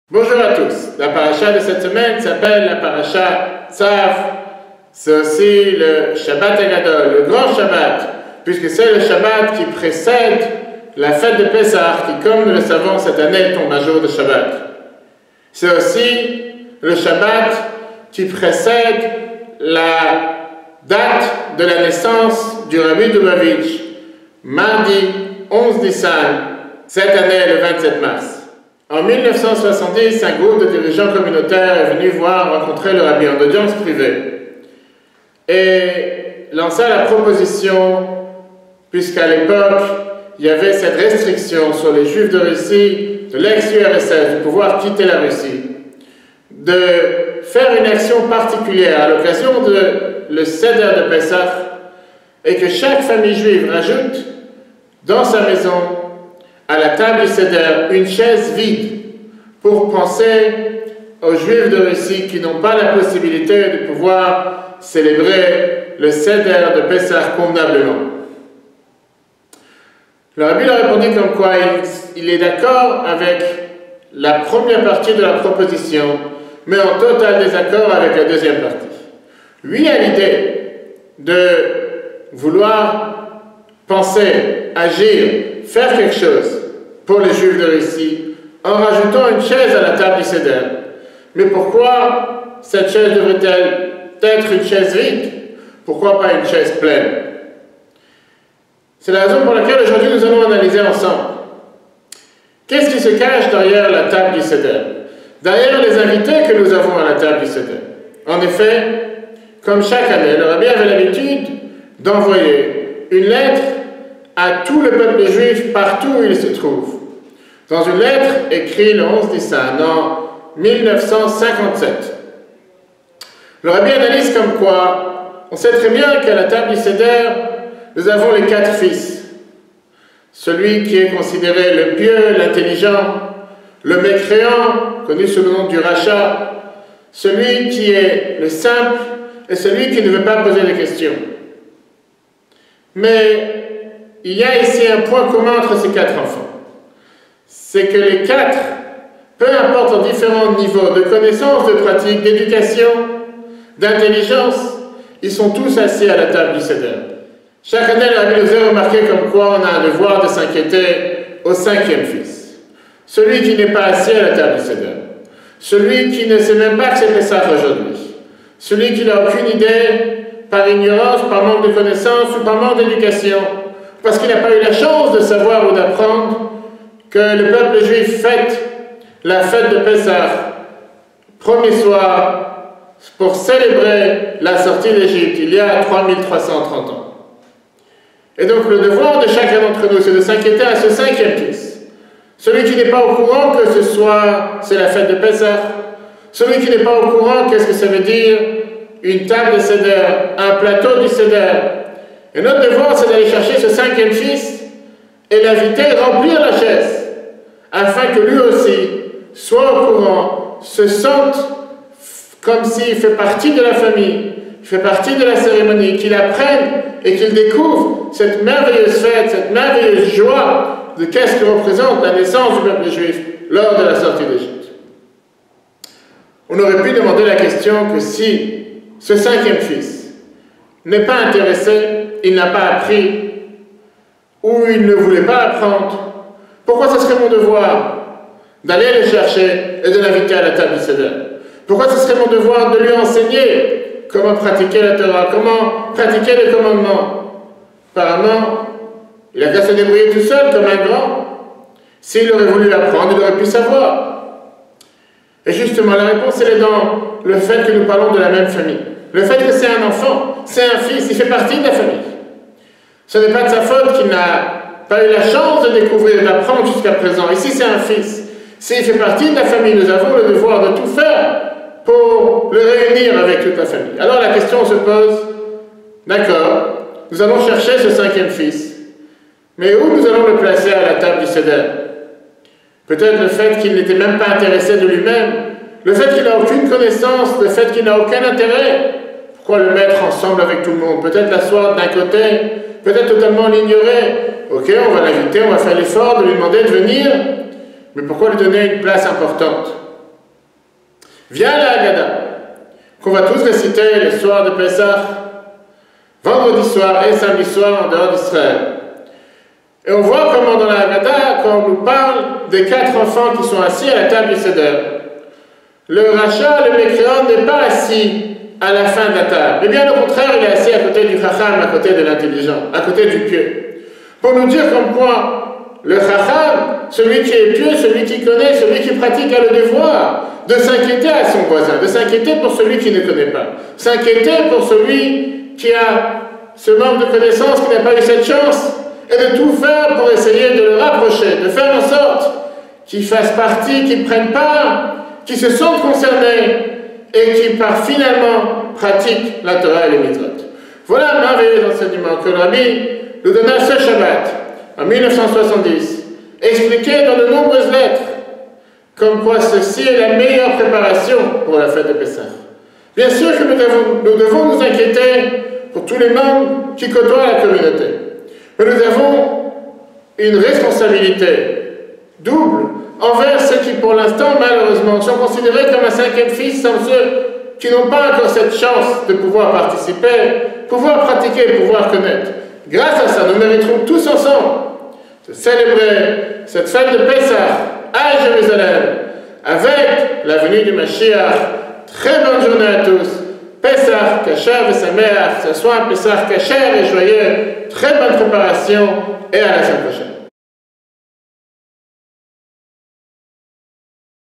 Bonjour à tous. La paracha de cette semaine s'appelle la paracha Tzav. C'est aussi le Shabbat Hagadol, le grand Shabbat, puisque c'est le Shabbat qui précède la fête de Pessah, qui, comme nous le savons, cette année tombe un jour de Shabbat. C'est aussi le Shabbat qui précède la date de la naissance du Rabbi Dubavitch, mardi 11 Nissan, cette année le 27 mars. En 1970, un groupe de dirigeants communautaires est venu rencontrer le rabbi en audience privée et lança la proposition, puisqu'à l'époque, il y avait cette restriction sur les Juifs de Russie, de l'ex-URSS, de pouvoir quitter la Russie, de faire une action particulière à l'occasion de le Seder de Pessah, et que chaque famille juive rajoute dans sa maison, à la table du Seder, une chaise vide pour penser aux Juifs de Russie qui n'ont pas la possibilité de pouvoir célébrer le Seder de Pessah convenablement. Le rabbi a répondu comme quoi il est d'accord avec la première partie de la proposition, mais en total désaccord avec la deuxième partie. Lui a l'idée de vouloir penser, agir, faire quelque chose pour les Juifs de Russie en rajoutant une chaise à la table du Seder. Mais pourquoi cette chaise devrait-elle être une chaise vide? Pourquoi pas une chaise pleine? C'est la raison pour laquelle aujourd'hui nous allons analyser ensemble. Qu'est-ce qui se cache derrière la table du Seder? Derrière les invités que nous avons à la table du Seder. En effet, comme chaque année, le rabbi avait l'habitude d'envoyer une lettre à tout le peuple juif partout où il se trouve. Dans une lettre écrite le 11 Nissan en 1957. Le rabbi analyse comme quoi on sait très bien qu'à la table du Seder, nous avons les 4 fils. Celui qui est considéré le pieux, l'intelligent, le mécréant, connu sous le nom du rachat, celui qui est le simple et celui qui ne veut pas poser de questions. Mais il y a ici un point commun entre ces 4 enfants. C'est que les 4, peu importe en différents niveaux de connaissances, de pratique, d'éducation, d'intelligence, ils sont tous assis à la table du Seder. Chaque année, le rabbi nous a remarqué comme quoi on a un devoir de s'inquiéter au 5e fils. Celui qui n'est pas assis à la table du Seder. Celui qui ne sait même pas que c'est Pessah aujourd'hui. Celui qui n'a aucune idée, par ignorance, par manque de connaissances ou par manque d'éducation, parce qu'il n'a pas eu la chance de savoir ou d'apprendre que le peuple juif fête la fête de Pessah, premier soir, pour célébrer la sortie d'Égypte, il y a 3330 ans. Et donc le devoir de chacun d'entre nous, c'est de s'inquiéter à ce 5e fils. Celui qui n'est pas au courant que ce soir, c'est la fête de Pessah. Celui qui n'est pas au courant, qu'est-ce que ça veut dire une table de Seder, un plateau du Seder. Et notre devoir, c'est d'aller chercher ce 5e fils et l'inviter à remplir la chaise, afin que lui aussi soit au courant, se sente comme s'il fait partie de la famille, fait partie de la cérémonie, qu'il apprenne et qu'il découvre cette merveilleuse fête, cette merveilleuse joie de qu'est-ce que représente la naissance du peuple juif lors de la sortie d'Égypte. On aurait pu demander la question que si ce 5e fils n'est pas intéressé, il n'a pas appris, ou il ne voulait pas apprendre, pourquoi ce serait mon devoir d'aller le chercher et de l'inviter à la table du Seder? Pourquoi ce serait mon devoir de lui enseigner comment pratiquer la Torah, comment pratiquer les commandements? Apparemment, il a qu'à se débrouiller tout seul comme un grand. S'il aurait voulu apprendre, il aurait pu savoir. Et justement, la réponse, elle est dans le fait que nous parlons de la même famille. Le fait que c'est un enfant, c'est un fils, il fait partie de la famille. Ce n'est pas de sa faute qu'il n'a pas eu la chance de découvrir, d'apprendre jusqu'à présent. Ici, c'est un fils. S'il fait partie de la famille, nous avons le devoir de tout faire pour le réunir avec toute la famille. Alors la question se pose, d'accord, nous allons chercher ce 5e fils, mais où nous allons le placer à la table du Seder? Peut-être le fait qu'il n'était même pas intéressé de lui-même, le fait qu'il n'a aucune connaissance, le fait qu'il n'a aucun intérêt. Pourquoi le mettre ensemble avec tout le monde? Peut-être l'asseoir d'un côté, peut-être totalement l'ignorer. Ok, on va l'inviter, on va faire l'effort de lui demander de venir, mais pourquoi lui donner une place importante? vient la Haggadah, qu'on va tous réciter le soir de Pessah, vendredi soir et samedi soir en dehors d'Israël. Et on voit comment dans la Haggadah, quand on nous parle des 4 enfants qui sont assis à la table du Seder, le rachat, le mécréant n'est pas assis à la fin de la table. Mais bien au contraire, il est assis à côté du chacham, à côté de l'intelligent, à côté du pieux. Pour nous dire comme quoi le chacham, celui qui est pieux, celui qui connaît, celui qui pratique, a le devoir de s'inquiéter à son voisin, de s'inquiéter pour celui qui ne connaît pas, s'inquiéter pour celui qui a ce manque de connaissances, qui n'a pas eu cette chance, et de tout faire pour essayer de le rapprocher, de faire en sorte qu'il fasse partie, qu'il prenne part, qu'il se sente concerné, et qui par finalement pratique la Torah et les mitzvot. Voilà un merveilleux enseignement que le Rabbi nous donna ce Shabbat, en 1970, expliqué dans de nombreuses lettres, comme quoi ceci est la meilleure préparation pour la fête de Pessah. Bien sûr que nous devons nous inquiéter pour tous les membres qui côtoient la communauté, mais nous avons une responsabilité double envers ceux qui, pour l'instant, malheureusement, sont considérés comme un 5e fils, sans ceux qui n'ont pas encore cette chance de pouvoir participer, pouvoir pratiquer, pouvoir connaître. Grâce à ça, nous mériterons tous ensemble de célébrer cette fête de Pessah à Jérusalem, avec la venue du Mashiach. Très bonne journée à tous. Pessah, Kasher et Sameach, que ce soit un Pessah Kasher et joyeux. Très bonne préparation et à la semaine prochaine.